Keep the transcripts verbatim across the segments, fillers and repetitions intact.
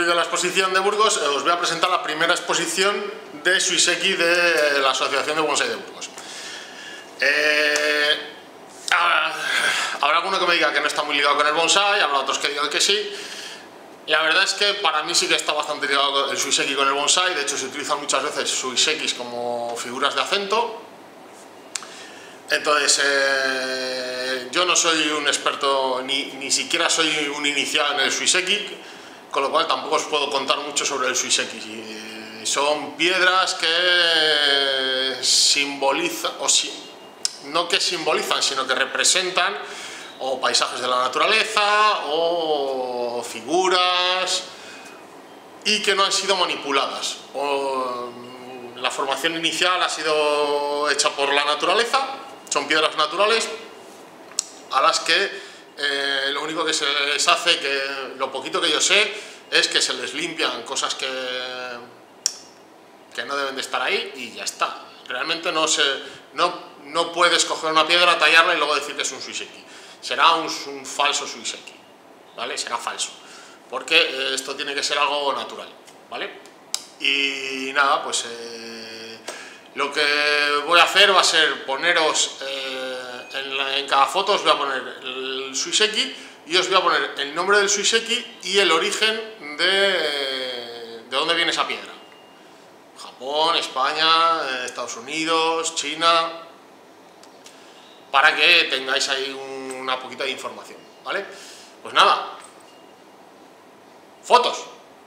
vídeo de la exposición de Burgos eh, os voy a presentar la primera exposición de Suiseki de la Asociación de Bonsai de Burgos. Eh, habrá alguno que me diga que no está muy ligado con el bonsai, habrá otros que digan que sí. La verdad es que para mí sí que está bastante ligado el Suiseki con el bonsai. De hecho, se utilizan muchas veces Suisekis como figuras de acento. Entonces, eh, yo no soy un experto, ni, ni siquiera soy un iniciado en el Suiseki, con lo cual tampoco os puedo contar mucho sobre el Suiseki. Y son piedras que simbolizan, o si, no que simbolizan, sino que representan o paisajes de la naturaleza o figuras y que no han sido manipuladas. O, la formación inicial ha sido hecha por la naturaleza. Son piedras naturales a las que eh, lo único que se les hace, que lo poquito que yo sé, es que se les limpian cosas que, que no deben de estar ahí y ya está. Realmente no, se, no, no puedes coger una piedra, tallarla y luego decir que es un Suiseki. Será un, un falso Suiseki, ¿vale? Será falso, porque eh, esto tiene que ser algo natural, ¿vale? Y nada, pues... Eh, lo que voy a hacer va a ser poneros eh, en, la, en cada foto os voy a poner el Suiseki y os voy a poner el nombre del Suiseki y el origen de, de dónde viene esa piedra. Japón, España, Estados Unidos, China, para que tengáis ahí un, una poquita de información, ¿vale? Pues nada, fotos.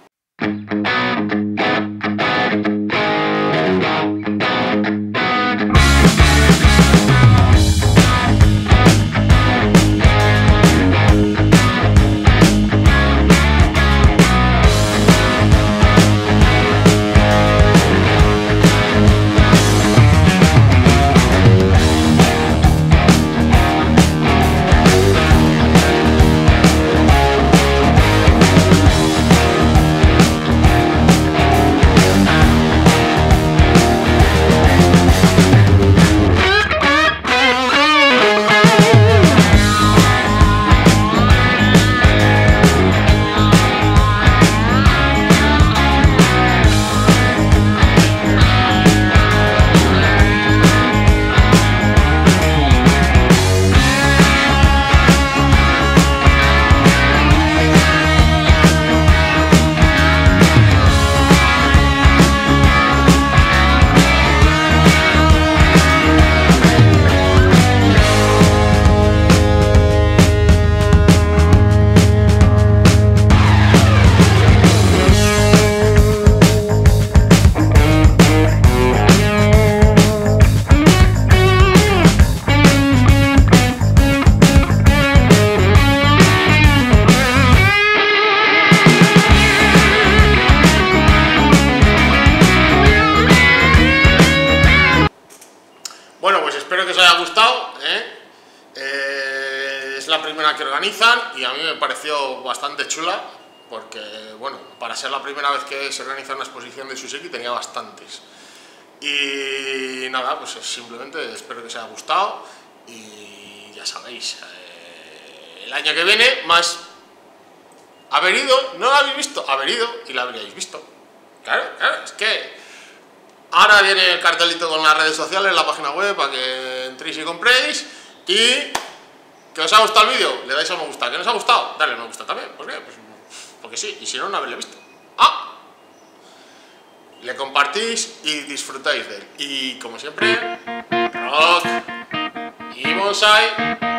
Bueno, pues espero que os haya gustado, ¿eh? Eh, es la primera que organizan y a mí me pareció bastante chula porque, bueno, para ser la primera vez que se organiza una exposición de Suiseki tenía bastantes. Y nada, pues simplemente espero que os haya gustado y ya sabéis, eh, el año que viene más haber ido, no la habéis visto, haber ido y la habríais visto. Claro, claro, es que... Ahora viene el cartelito con las redes sociales, la página web, para que entréis y compréis. Y que os ha gustado el vídeo, le dais a me gusta. ¿Que no os ha gustado? Dale a me gusta también. ¿Por qué? Pues porque sí, y si no, no haberle visto. ¡Ah! Le compartís y disfrutáis de él. Y como siempre, rock y bonsai.